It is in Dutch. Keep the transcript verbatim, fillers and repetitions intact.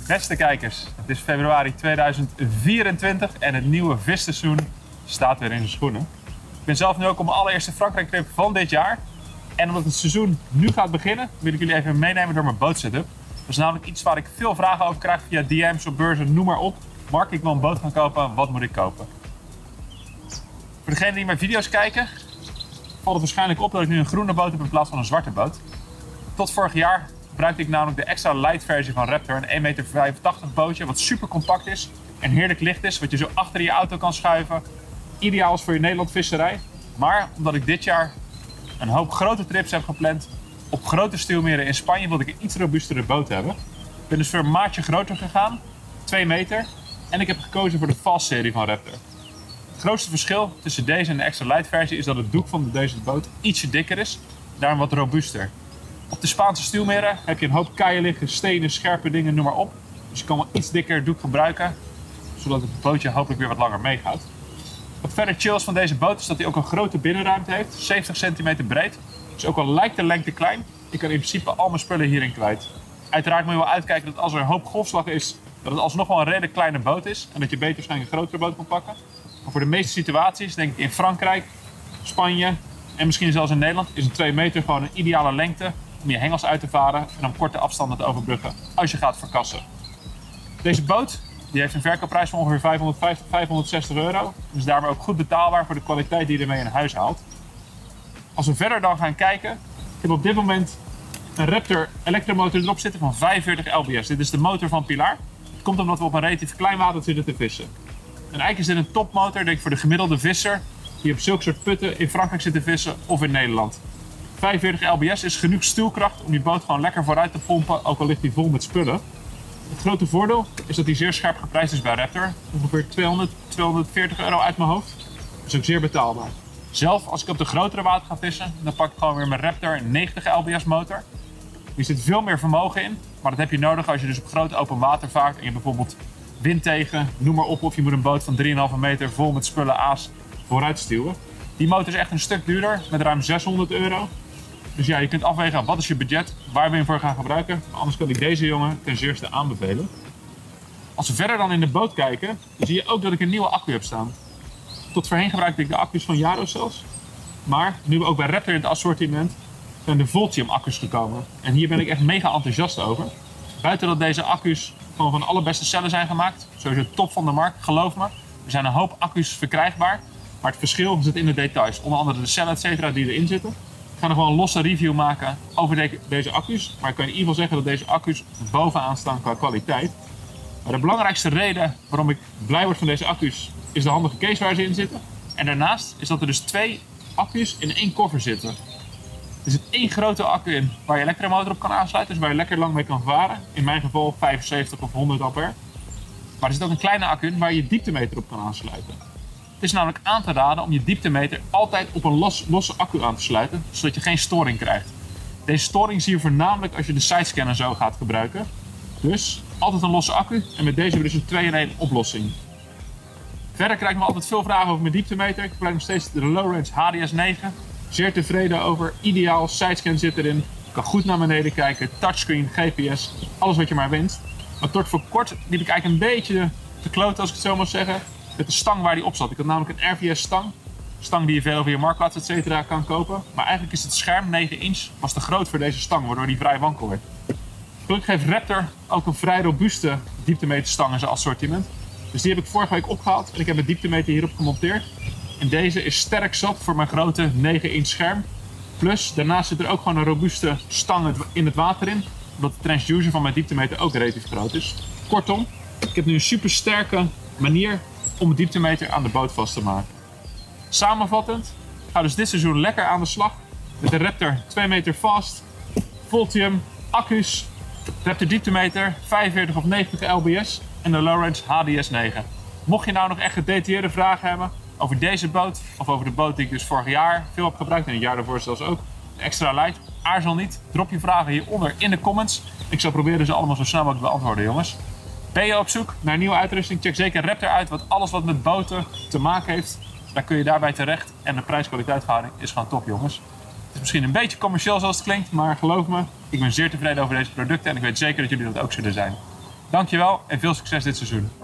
Beste kijkers, het is februari tweeduizend vierentwintig en het nieuwe visseizoen staat weer in zijn schoenen. Ik ben zelf nu ook op mijn allereerste Frankrijk trip van dit jaar. En omdat het seizoen nu gaat beginnen, wil ik jullie even meenemen door mijn bootsetup. Dat is namelijk iets waar ik veel vragen over krijg via D M's op beurzen, noem maar op. Mark, ik wil een boot gaan kopen, wat moet ik kopen? Voor degenen die mijn video's kijken, valt het waarschijnlijk op dat ik nu een groene boot heb in plaats van een zwarte boot. Tot vorig jaar gebruikte ik namelijk de extra light versie van Raptor, een één komma vijfentachtig meter bootje wat super compact is en heerlijk licht is, wat je zo achter je auto kan schuiven. Ideaal is voor je Nederland visserij. Maar omdat ik dit jaar een hoop grote trips heb gepland op grote stuwmeren in Spanje, wilde ik een iets robuustere boot hebben. Ik ben dus voor een maatje groter gegaan, twee meter, en ik heb gekozen voor de Fast serie van Raptor. Het grootste verschil tussen deze en de extra light versie is dat het doek van deze boot ietsje dikker is, daarom wat robuuster. Op de Spaanse stuwmeren heb je een hoop keien liggen, stenen, scherpe dingen, noem maar op. Dus je kan wel iets dikker doek gebruiken, zodat het bootje hopelijk weer wat langer meegaat. Wat verder chill is van deze boot is dat hij ook een grote binnenruimte heeft, zeventig centimeter breed. Dus ook al lijkt de lengte klein, ik kan in principe al mijn spullen hierin kwijt. Uiteraard moet je wel uitkijken dat als er een hoop golfslag is, dat het alsnog wel een redelijk kleine boot is en dat je beter waarschijnlijk een grotere boot kan pakken. Maar voor de meeste situaties, denk ik in Frankrijk, Spanje en misschien zelfs in Nederland, is een twee meter gewoon een ideale lengte om je hengels uit te varen en om korte afstanden te overbruggen als je gaat verkassen. Deze boot die heeft een verkoopprijs van ongeveer vijfhonderdvijftig tot vijfhonderdzestig euro. Dus daarmee ook goed betaalbaar voor de kwaliteit die je ermee in huis haalt. Als we verder dan gaan kijken, ik heb op dit moment een Raptor elektromotor erop zitten van vijfenveertig L B S. Dit is de motor van Pilar. Het komt omdat we op een relatief klein water zitten te vissen. En eigenlijk is dit een topmotor, denk ik, voor de gemiddelde visser die op zulke soort putten in Frankrijk zit te vissen of in Nederland. vijfenveertig L B S is genoeg stuwkracht om die boot gewoon lekker vooruit te pompen, ook al ligt die vol met spullen. Het grote voordeel is dat hij zeer scherp geprijsd is bij Raptor. Ongeveer tweehonderd, tweehonderdveertig euro uit mijn hoofd. Dat is ook zeer betaalbaar. Zelf, als ik op de grotere water ga vissen, dan pak ik gewoon weer mijn Raptor negentig L B S motor. Hier zit veel meer vermogen in, maar dat heb je nodig als je dus op grote open water vaart en je bijvoorbeeld wind tegen, noem maar op, of je moet een boot van drie komma vijf meter vol met spullen aas vooruit stuwen. Die motor is echt een stuk duurder, met ruim zeshonderd euro. Dus ja, je kunt afwegen wat is je budget, waar we hem voor gaan gebruiken. Maar anders kan ik deze jongen ten zeerste aanbevelen. Als we verder dan in de boot kijken, dan zie je ook dat ik een nieuwe accu heb staan. Tot voorheen gebruikte ik de accu's van Jarocels. Maar nu we ook bij Raptor in het assortiment zijn de Voltium accu's gekomen. En hier ben ik echt mega enthousiast over. Buiten dat deze accu's gewoon van de allerbeste cellen zijn gemaakt, sowieso top van de markt, geloof me. Er zijn een hoop accu's verkrijgbaar, maar het verschil zit in de details. Onder andere de cellen et cetera die erin zitten. Ik ga nog wel een losse review maken over de, deze accu's. Maar ik kan in ieder geval zeggen dat deze accu's bovenaan staan qua kwaliteit. Maar de belangrijkste reden waarom ik blij word van deze accu's is de handige case waar ze in zitten. En daarnaast is dat er dus twee accu's in één koffer zitten. Er zit één grote accu in waar je elektromotor op kan aansluiten. Dus waar je lekker lang mee kan varen. In mijn geval vijfenzeventig of honderd ampère. Maar er zit ook een kleine accu in waar je dieptemeter op kan aansluiten. Het is namelijk aan te raden om je dieptemeter altijd op een los, losse accu aan te sluiten, zodat je geen storing krijgt. Deze storing zie je voornamelijk als je de sidescanner zo gaat gebruiken. Dus altijd een losse accu en met deze hebben we dus een twee in één oplossing. Verder krijg ik nog altijd veel vragen over mijn dieptemeter. Ik gebruik nog steeds de Lowrange H D S negen. Zeer tevreden over. Ideaal, sidescan zit erin. Je kan goed naar beneden kijken, touchscreen, G P S, alles wat je maar wenst. Maar tot voor kort liep ik eigenlijk een beetje te kloten, als ik het zo mag zeggen, met de stang waar die op zat. Ik had namelijk een R V S stang. Stang die je veel over je marktplaats et cetera kan kopen. Maar eigenlijk is het scherm negen inch was te groot voor deze stang, waardoor die vrij wankel werd. Gelukkig heeft Raptor ook een vrij robuuste dieptemeterstang in zijn assortiment. Dus die heb ik vorige week opgehaald en ik heb mijn dieptemeter hierop gemonteerd. En deze is sterk zat voor mijn grote negen inch scherm. Plus, daarnaast zit er ook gewoon een robuuste stang in het water in. Omdat de transducer van mijn dieptemeter ook relatief groot is. Kortom, ik heb nu een super sterke manier om de dieptemeter aan de boot vast te maken. Samenvattend, ga dus dit seizoen lekker aan de slag met de Raptor twee meter fast, Voltium, accu's, Raptor dieptemeter vijfenveertig of negentig L B S en de Lowrange H D S negen. Mocht je nou nog echt gedetailleerde vragen hebben over deze boot of over de boot die ik dus vorig jaar veel heb gebruikt en het jaar daarvoor zelfs ook, de extra light, aarzel niet, drop je vragen hieronder in de comments. Ik zal proberen ze allemaal zo snel mogelijk te beantwoorden, jongens. Ben je op zoek naar nieuwe uitrusting? Check zeker Raptor uit, want alles wat met boten te maken heeft, daar kun je daarbij terecht. En de prijs-kwaliteit verhouding is gewoon top, jongens. Het is misschien een beetje commercieel zoals het klinkt, maar geloof me, ik ben zeer tevreden over deze producten en ik weet zeker dat jullie dat ook zullen zijn. Dankjewel en veel succes dit seizoen.